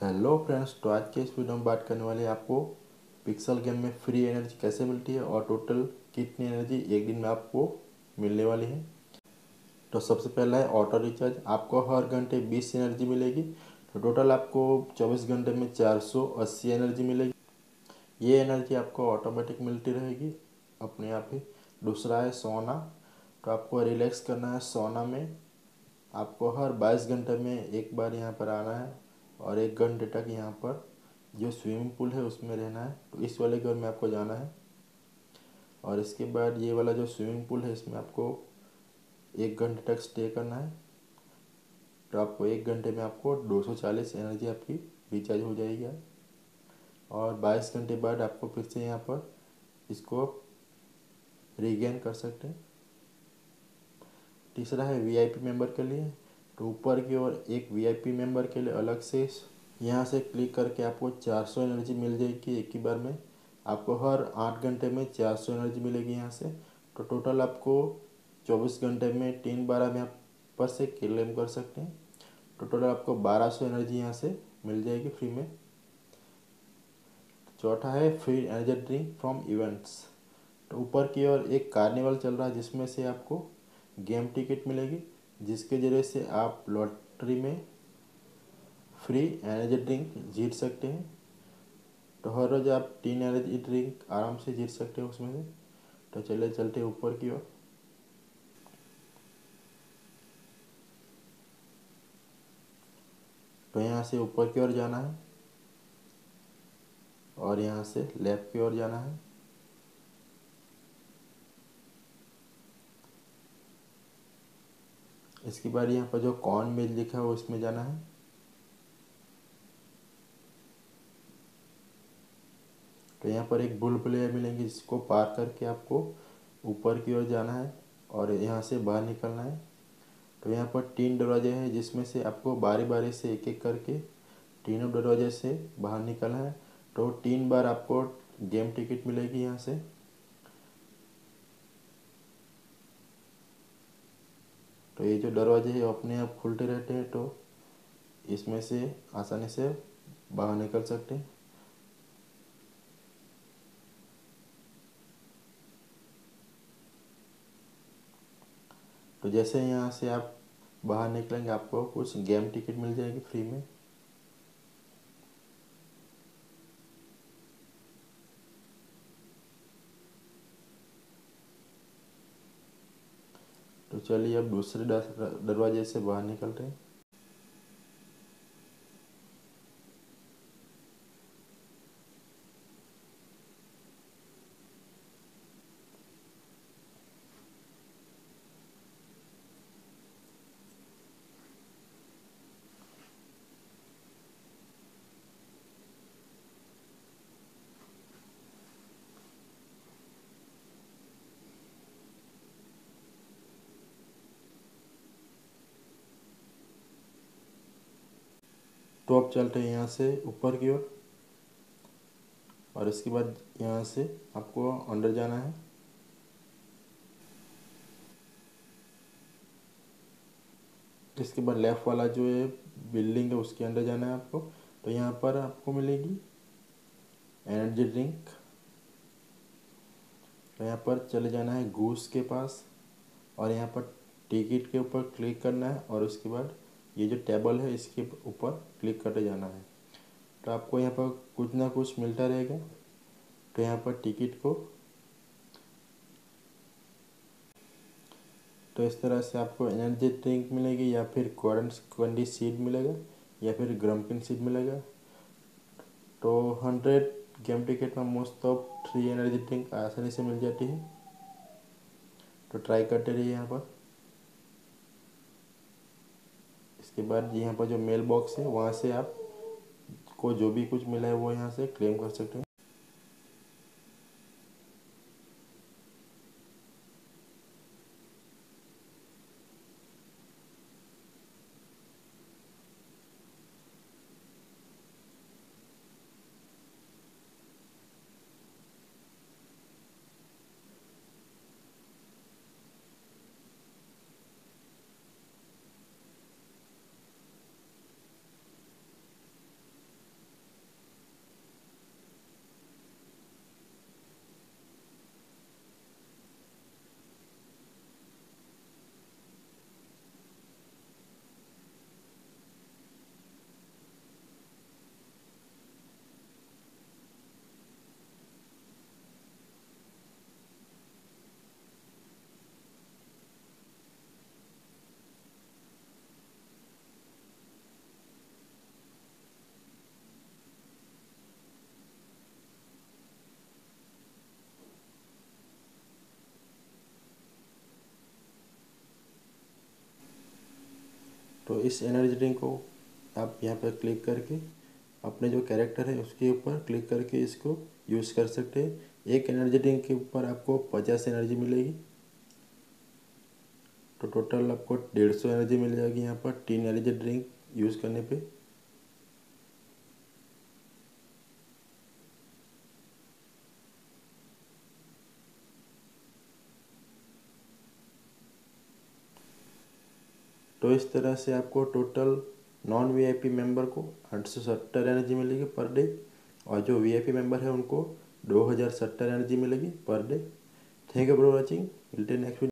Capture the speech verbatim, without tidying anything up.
Hello friends, तो आज के इस वीडियो में बात करने वाले हैं आपको पिक्सल गेम में फ्री एनर्जी कैसे मिलती है और टोटल कितनी एनर्जी एक दिन में आपको मिलने वाली है। तो सबसे पहला है ऑटो रिचार्ज। आपको हर घंटे बीस एनर्जी मिलेगी, तो टोटल आपको चौबीस घंटे में चार सौ अस्सी एनर्जी मिलेगी। ये एनर्जी आपको ऑटोमेटिक मिलती रहेगी अपने आप ही। दूसरा है सोना। तो आपको रिलैक्स करना है सोना में। आपको हर बाईस घंटे में एक बार यहाँ पर आना है और एक घंटे तक यहाँ पर जो स्विमिंग पूल है उसमें रहना है। तो इस वाले घर में आपको जाना है और इसके बाद ये वाला जो स्विमिंग पूल है इसमें आपको एक घंटे तक स्टे करना है। तो आपको एक घंटे में आपको दो सौ चालीस एनर्जी आपकी रिचार्ज हो जाएगी और बाईस घंटे बाद आपको फिर से यहाँ पर इसको रीगेन कर सकते हैं। तीसरा है वीआईपी मेंबर के लिए। तो ऊपर की ओर एक वीआईपी मेंबर के लिए अलग से यहाँ से क्लिक करके आपको चार सौ एनर्जी मिल जाएगी एक ही बार में। आपको हर आठ घंटे में चार सौ एनर्जी मिलेगी यहाँ से। तो टोटल आपको चौबीस घंटे में तीन बार हम यहाँ पर से क्लेम कर सकते हैं। तो टोटल आपको बारह सौ एनर्जी यहाँ से मिल जाएगी फ्री में। चौथा है free energy drink from events. तो ऊपर की ओर एक कार्निवल चल रहा है जिसमें से आपको गेम टिकट मिलेगी, जिसके ज़रिए से आप लॉटरी में फ्री एनर्जी ड्रिंक जीत सकते हैं। तो हर रोज़ आप तीन एनर्जी ड्रिंक आराम से जीत सकते हो उसमें से। तो चले चलते ऊपर की ओर। तो यहाँ से ऊपर की ओर जाना है और यहाँ से लेफ्ट की ओर जाना है। इसके बाद यहाँ पर जो कॉर्न मिल लिखा है वो इसमें जाना है। तो यहाँ पर एक बुल प्लेयर मिलेंगे जिसको पार करके आपको ऊपर की ओर जाना है और यहाँ से बाहर निकलना है। तो यहाँ पर तीन दरवाजे हैं जिसमें से आपको बारी बारी से एक एक करके तीनों दरवाजे से बाहर निकलना है। तो तीन बार आपको गेम टिकट मिलेगी यहाँ से। तो ये जो दरवाजे हैं अपने आप खुलते रहते हैं, तो इसमें से आसानी से बाहर निकल सकते हैं। तो जैसे यहाँ से आप बाहर निकलेंगे आपको कुछ गेम टिकट मिल जाएगी फ्री में। तो चलिए अब दूसरे दरवाजे से बाहर निकलते हैं। तो अब चलते हैं यहाँ से ऊपर की ओर और इसके बाद यहाँ से आपको अंदर जाना है। इसके बाद लेफ़्ट वाला जो है बिल्डिंग है उसके अंदर जाना है आपको। तो यहाँ पर आपको मिलेगी एनर्जी ड्रिंक। तो यहाँ पर चले जाना है गूस के पास और यहाँ पर टिकट के ऊपर क्लिक करना है और उसके बाद ये जो टेबल है इसके ऊपर क्लिक करते जाना है। तो आपको यहाँ पर कुछ ना कुछ मिलता रहेगा। तो यहाँ पर टिकट को तो इस तरह से आपको एनर्जी ड्रिंक मिलेगी या फिर कोरंट कैंडी सीड मिलेगा या फिर ग्रम्पिन सीड मिलेगा। तो हंड्रेड गेम टिकट में most of three energy drink आसानी से मिल जाती है। तो ट्राई करते रहिए यहाँ पर। इसके बाद यहाँ पर जो मेल बॉक्स है वहाँ से आप को जो भी कुछ मिला है वो यहाँ से क्लेम कर सकते हैं। इस एनर्जी ड्रिंक को आप यहाँ पर क्लिक करके अपने जो कैरेक्टर है उसके ऊपर क्लिक करके इसको यूज़ कर सकते हैं। एक एनर्जी ड्रिंक के ऊपर आपको पचास एनर्जी मिलेगी, तो टोटल आपको डेढ़ सौ एनर्जी मिल जाएगी यहाँ पर तीन एनर्जी ड्रिंक यूज़ करने पे। तो इस तरह से आपको टोटल नॉन वीआईपी मेंबर को आठ सौ सत्तर एनर्जी मिलेगी पर डे, और जो वीआईपी मेंबर है उनको दो हज़ार सत्तर एनर्जी मिलेगी per day. Thank you for watching, मिलते हैं नेक्स्ट वीडियो।